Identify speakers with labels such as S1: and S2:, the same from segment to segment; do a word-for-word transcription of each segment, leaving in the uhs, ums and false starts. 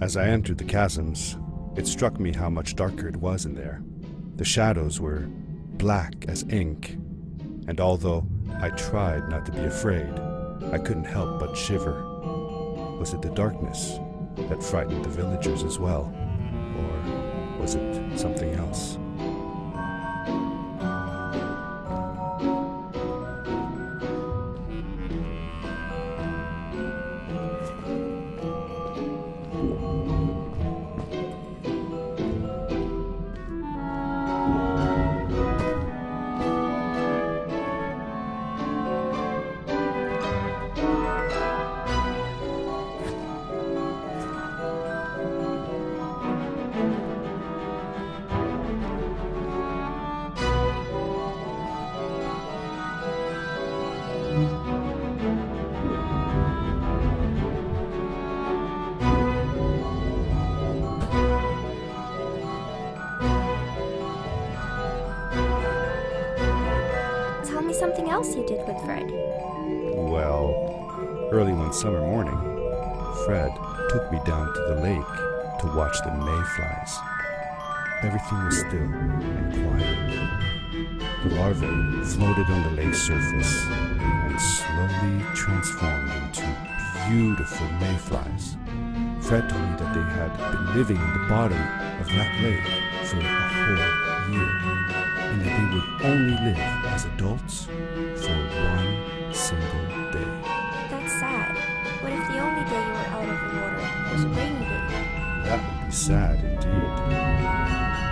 S1: As I entered the chasms, it struck me how much darker it was in there. The shadows were black as ink, and although I tried not to be afraid, I couldn't help but shiver. Was it the darkness that frightened the villagers as well, or was it something else?
S2: Something else you did with Fred.
S1: Well, early one summer morning, Fred took me down to the lake to watch the mayflies. Everything was still and quiet. The larvae floated on the lake surface and slowly transformed into beautiful mayflies. Fred told me that they had been living in the bottom of that lake for a whole year, and that they would only live as adults for one single day.
S2: That's sad. What if the only day you were out of the water was a rainy day?
S1: That would be sad indeed.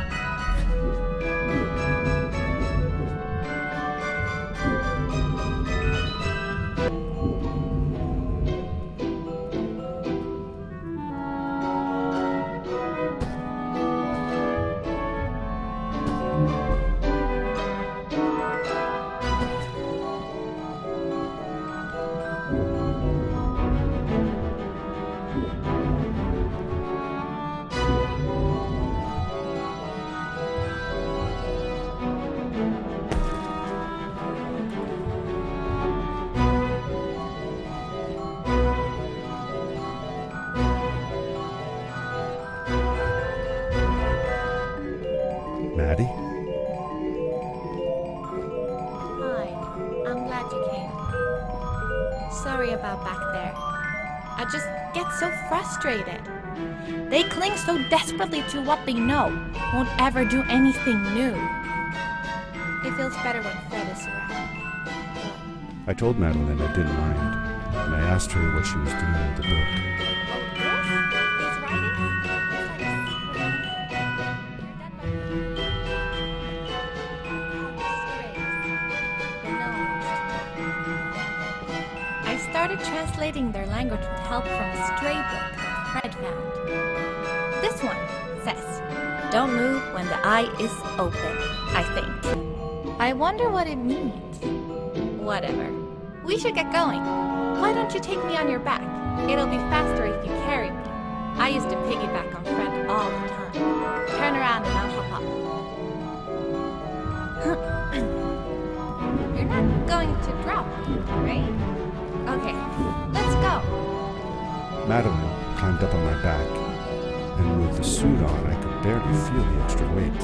S1: Maddie?
S3: Hi, I'm glad you came. Sorry about back there. I just get so frustrated. They cling so desperately to what they know, won't ever do anything new. It feels better when Fred is around.
S1: I told Madeline I didn't mind, and I asked her what she was doing with the book.
S3: I started translating their language with help from a stray book that Fred found. This one says, "Don't move when the eye is open," I think. I wonder what it means. Whatever. We should get going. Why don't you take me on your back? It'll be faster if you carry me. I used to piggyback on Fred all the time. Turn around and I'll hop up. You're not going to drop me, right? Okay, let's go.
S1: Madeline climbed up on my back, and with the suit on, I could barely feel the extra weight.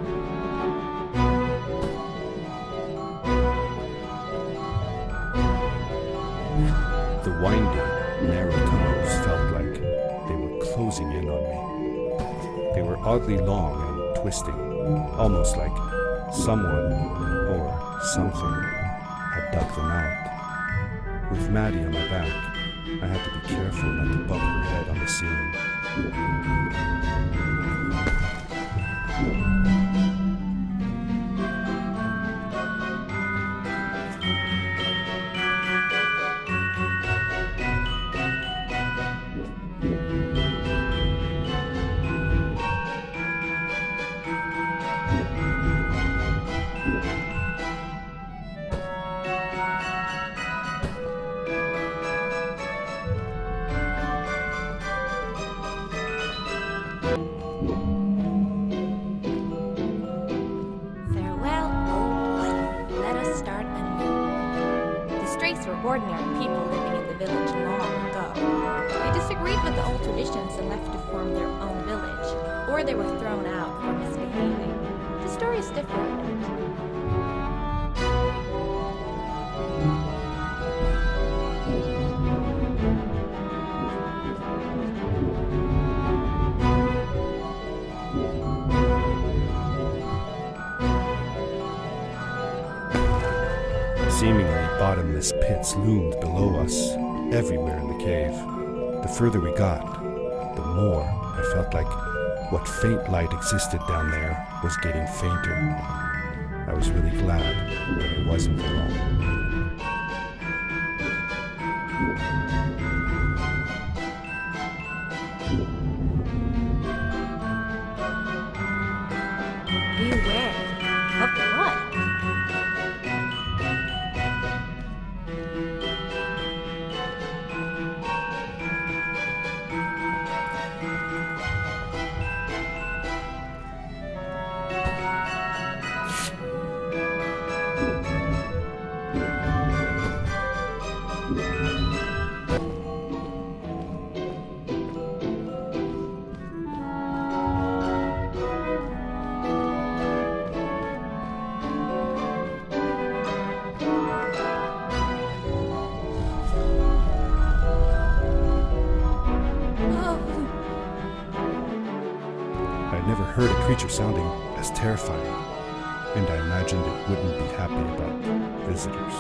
S1: The winding, narrow tunnels felt like they were closing in on me. They were oddly long and twisting, almost like someone or something had dug them out. With Maddie on my back, I had to be careful not to bump her head on the ceiling.
S3: Ordinary people living in the village long ago. They disagreed with the old traditions and left to form before they were thrown out for misbehaving. The stories differ a bit.
S1: Seemingly bottomless pits loomed below us, everywhere in the cave. The further we got, the more I felt like what faint light existed down there was getting fainter. I was really glad that I wasn't alone.
S3: Beware of what?
S1: I'd never heard a creature sounding as terrifying, and I imagined it wouldn't be happy about visitors.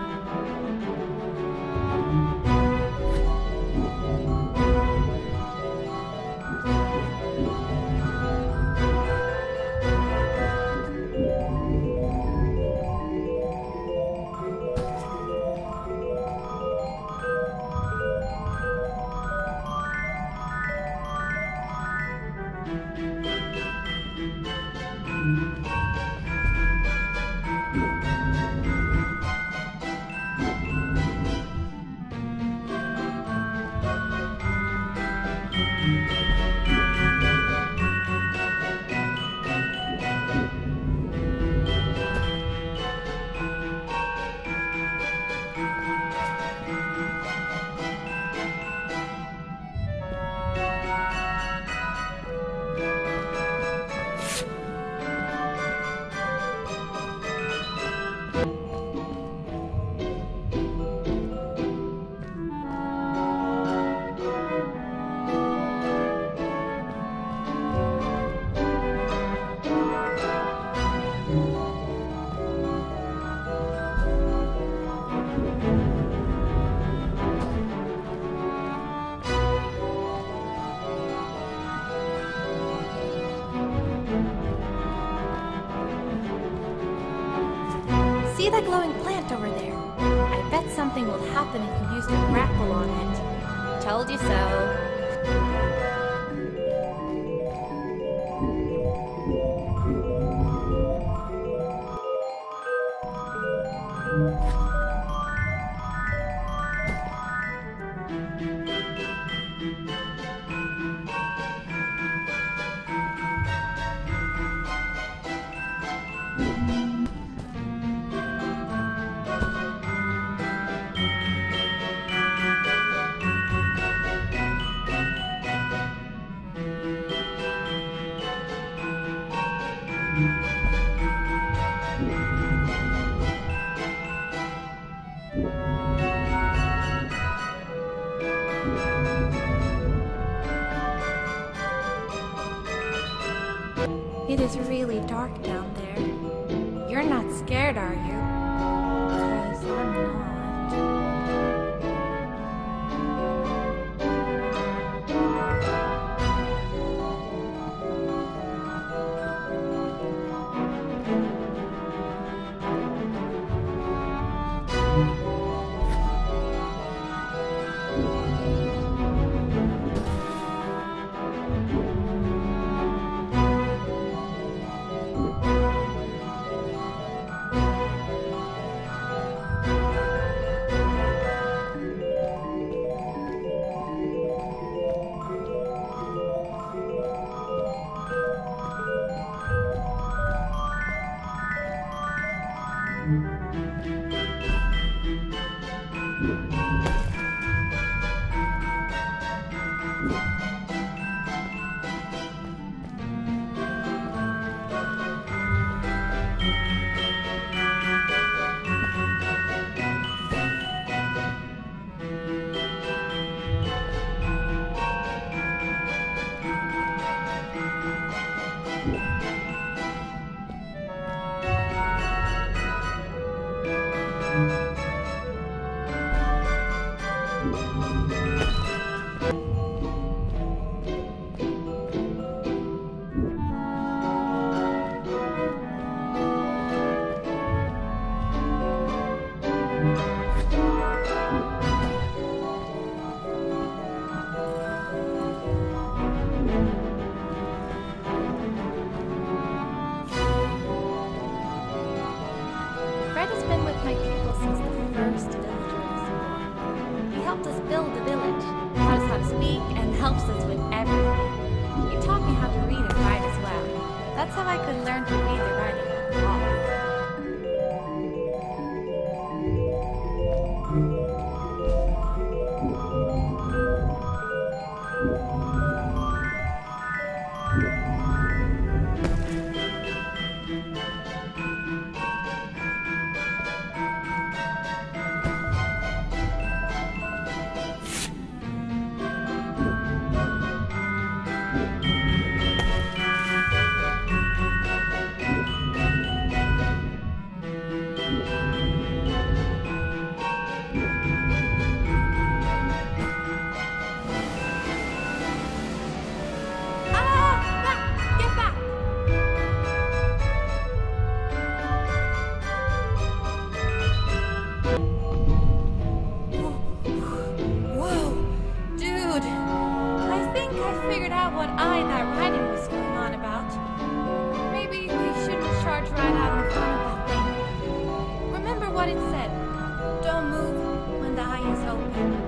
S3: See that glowing plant over there? I bet something will happen if you use the grapple on it. Told you so. It is really dark down there. You're not scared, are you? 'Cause I'm not. eye that Ryden was going on about. Maybe we shouldn't charge right out in front of that thing. Remember what it said. Don't move when the eye is open.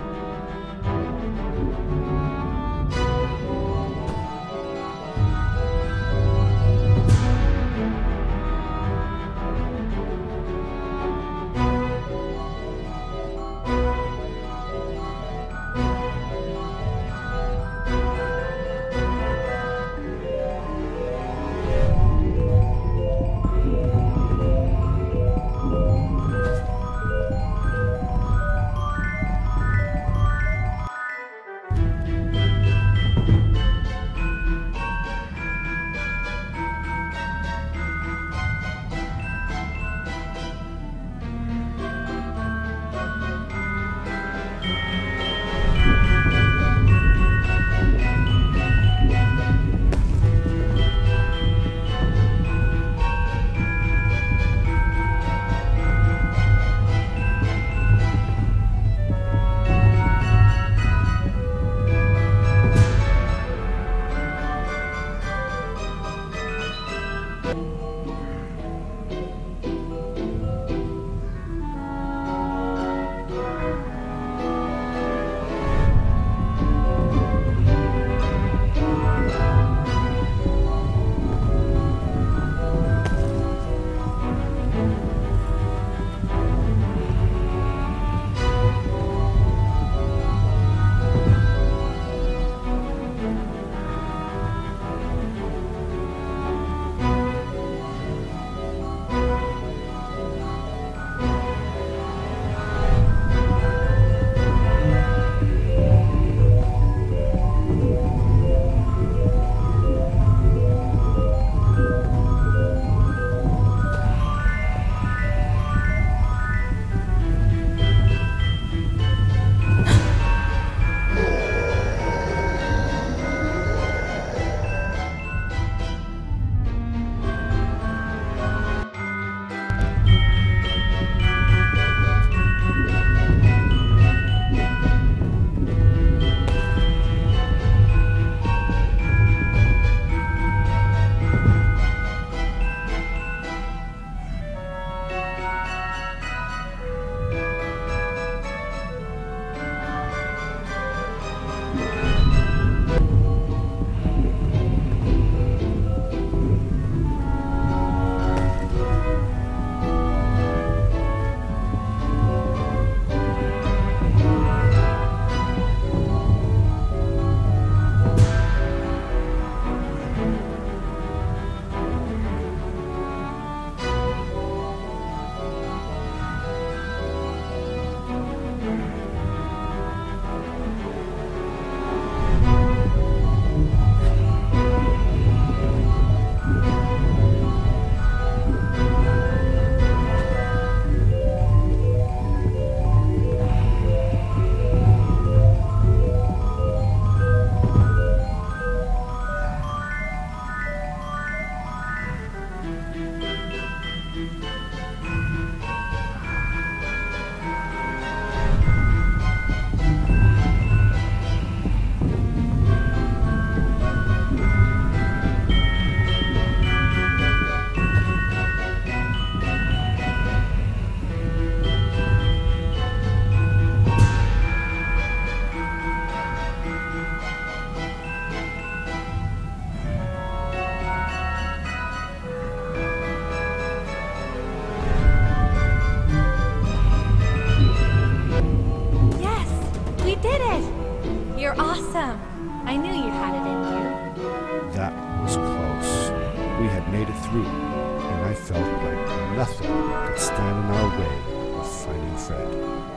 S3: Awesome! I knew you had it in you.
S1: That was close. We had made it through, and I felt like nothing could stand in our way of finding Fred.